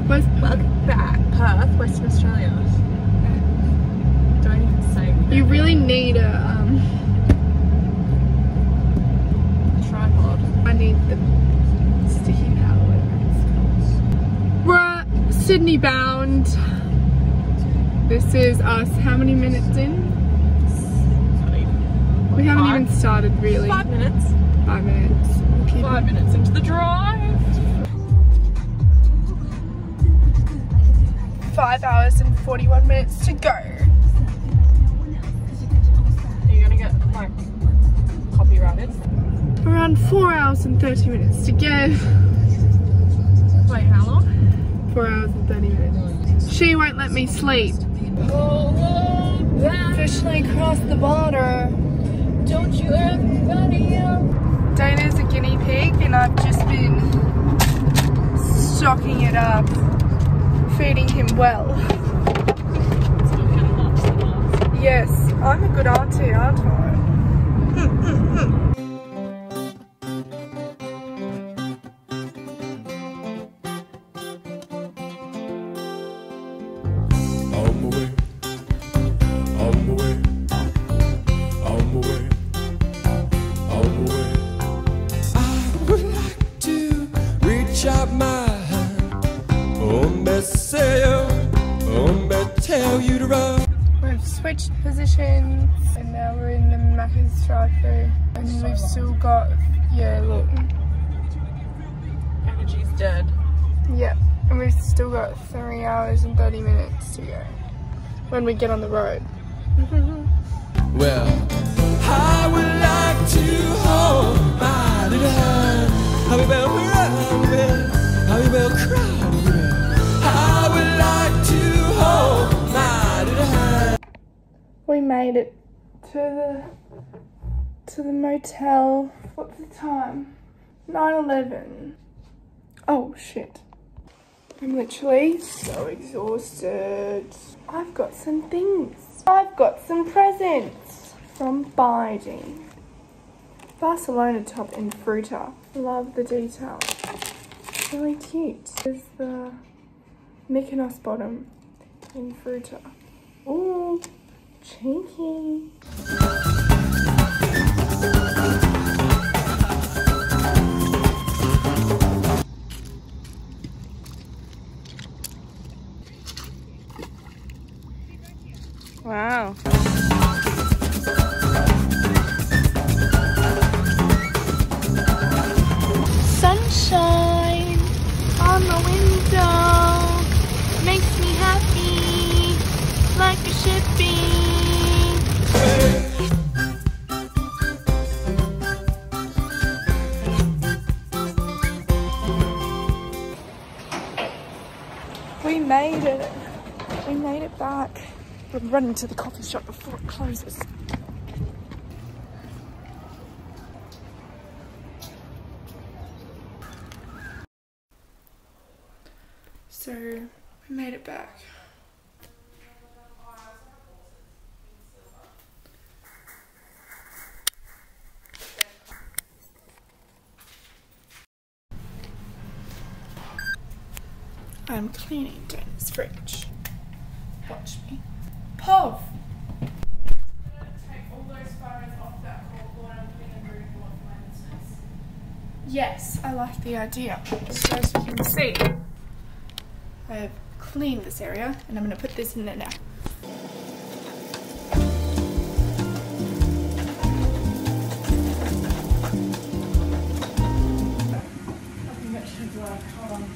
Welcome back, Perth, Western Australia. Don't even say it. You really need a tripod. I need the sticky powder, whatever it's called. We're at Sydney bound. This is us how many minutes in? We haven't even started really. 5 minutes. 5 minutes. We'll keep 5 minutes into the drive. 5 hours and 41 minutes to go. Are you gonna get like copyrighted? Around 4 hours and 30 minutes to go. Wait, how long? 4 hours and 30 minutes. She won't let me sleep. Officially crossed the border. Don't you everybody else? Dana's a guinea pig and I've just been stocking it up, feeding him well. Yes, I'm a good auntie, aren't I? We've switched positions and now we're in the Macca's drive-thru and we've still got, yeah, look. Energy's dead. Yep, and we've still got 3 hours and 30 minutes to go when we get on the road. Well, I would like to hold my little hand. I will run, I will cry. I would like to hold my little hand. We made it to the motel. What's the time? 9:11. Oh shit. I'm literally so exhausted. I've got some things. I've got some presents from Biding. Barcelona top in Fruta. Love the detail. Really cute. There's the Mykonos bottom in Fruta. Ooh, cheeky. Wow. Sunshine on the window makes me happy like it should be. We made it. We made it back. We're running to the coffee shop before it closes. So, we made it back. I'm cleaning Dana's fridge. Watch me. Pov! Take all those photos off that corkboard and put in a room full of lenses. Yes, I like the idea. So as you can see, I have cleaned this area and I'm going to put this in there now. I think that should work. Hold on.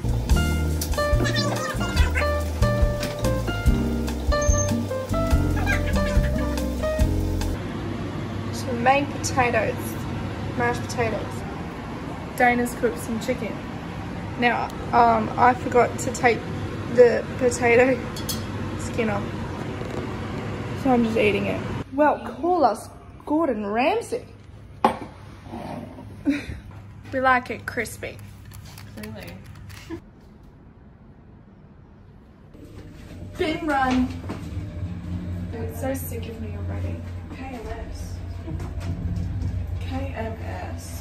Made potatoes, mashed potatoes. Dana's cooked some chicken. Now, I forgot to take the potato skin off, so I'm just eating it. Well, call us Gordon Ramsay. We like it crispy. Really? Bin run. It's so sick of me already. KMS. KMS.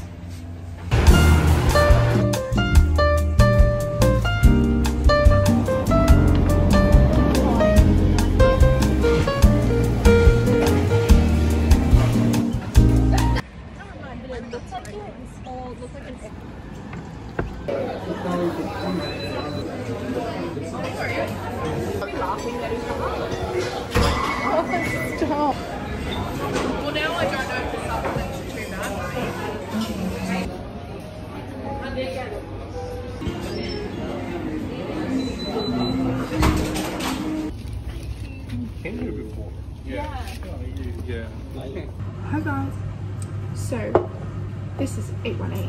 Yeah. Yeah. Hi guys. So this is 818.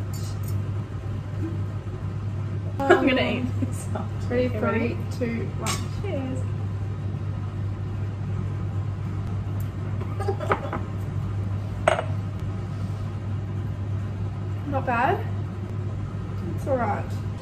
I'm gonna eat this. Ready? Okay, 3, 2, 1. Cheers. Not bad. It's alright.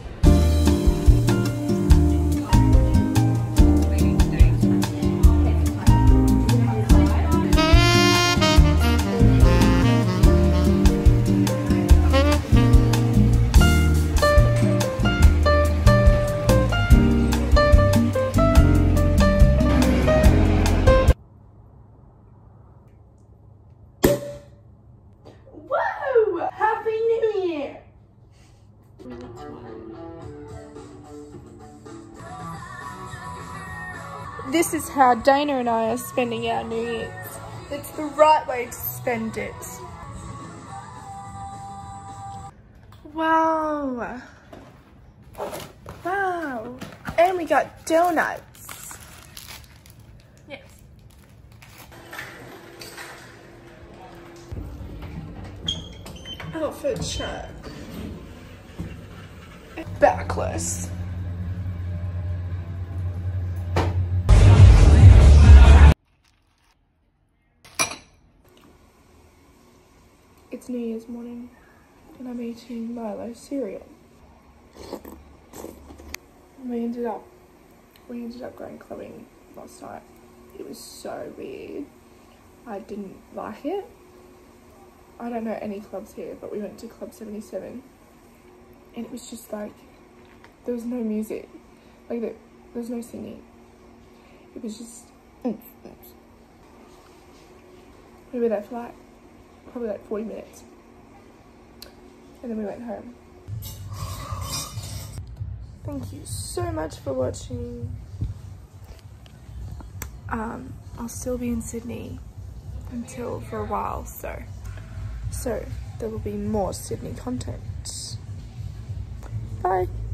Whoa! Happy New Year! This is how Dana and I are spending our New Year's. It's the right way to spend it. Wow. Wow. And we got donuts. Yes. Outfit check. Backless. It's New Year's morning and I'm eating Milo cereal. We ended up going clubbing last night. It was so weird. I didn't like it. I don't know any clubs here, but we went to Club 77 and it was just like, there was no music, like there was no singing. It was just, we were there for like, probably like 40 minutes and then we went home. Thank you so much for watching. I'll still be in Sydney for a while, so there will be more Sydney content. Bye.